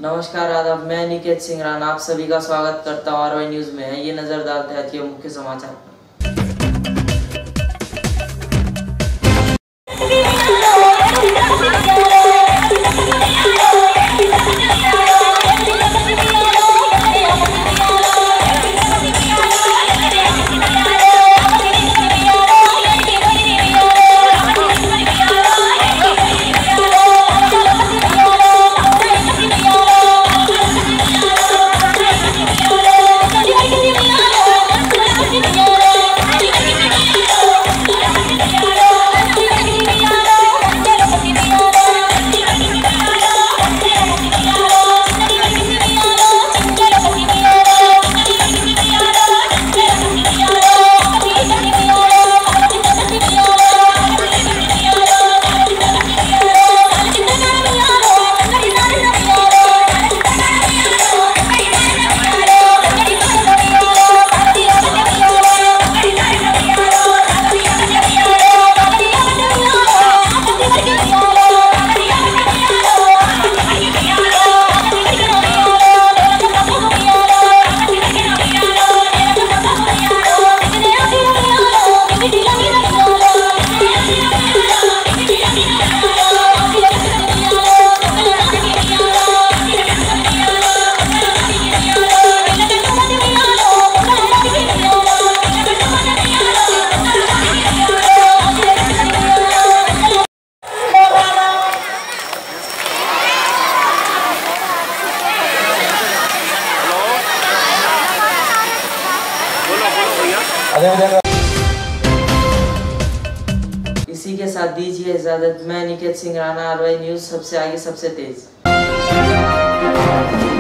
नमस्कार आदाब, मैं निकेत सिंह राणा आप सभी का स्वागत करता हूँ आरवाई न्यूज में। ये नजर डालते हैं आज के मुख्य समाचार। इसी के साथ दीजिए इजाजत। मैं निकेत सिंह राणा, आरवाई न्यूज सबसे आगे सबसे तेज।